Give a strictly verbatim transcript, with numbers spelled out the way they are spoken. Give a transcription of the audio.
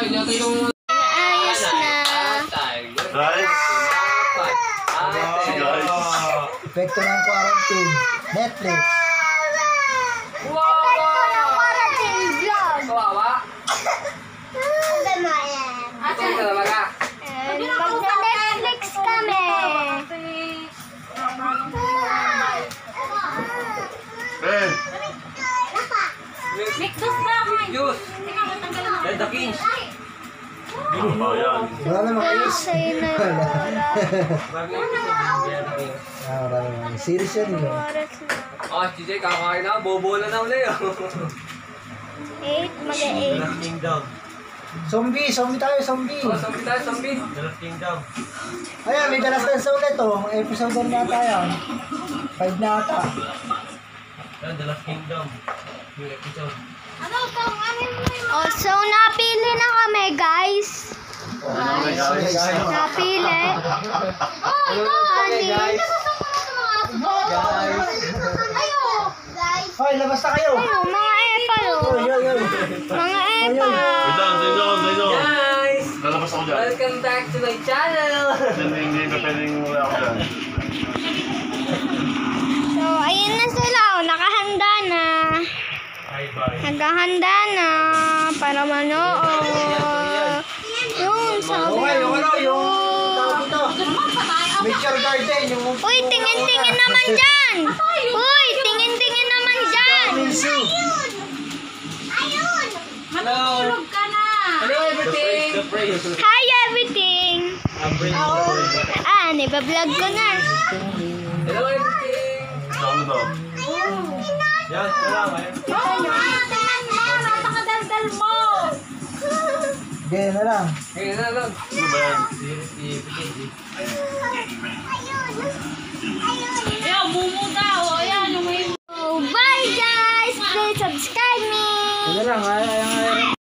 Ayos na. Guys. Epekto ng quarantine. Netflix. Epekto ng quarantine vlog. Kawawa. Ate ka na baga. Magna-Netflix kami. Eh. Mixos na ako. Juice. Let the kings. Ano ba yan? Wala naman kayo. Sa'yo na wala. Ah, wala naman. Serious yan yun. Ah, si Jay, kakain na. Bobo na na ulit. Eight, mag-eight. Kingdom. Zombie, zombie tayo, zombie. Oh, zombie tayo, zombie. The Last Kingdom. Ayan, may dalas dance ulit oh. Episode one na tayo. Five na ata. Yan, The Last Kingdom. Yung episode. Oh, so napili na kami, guys. Napili. Oh, ito. guys. Hoy, labas na kayo. Ano, mga epal, oh. Hoy, hoy, hoy. Mga Wait epal. lang, dahil doon, dahil doon. Guys! Lalabas ako dyan. Welcome back to my channel! Hindi, hindi pa pwedeng wala ako dyan. So, ayun na sila, oh. Nakahanda na. Bye-bye. Naghahanda na para manood. Yun, sabi Okay, yung ano, yung tawag ko. ito. Nature garden, yung... Uy, tingin-tingin naman dyan! Uy, tingin-tingin naman dyan! Hello! Hello everything! The praise. Hi, everything! I'm bringing Oh, the praise. ah, nibablog ko na. Hello everything! Saan mo to? Yan, wala ngayon. Napakadaldal mo! Ganyan na lang. Ngayon na lang. Ano ba yan? Oh, bye, guys! Please subscribe me! Ganyan lang, ay,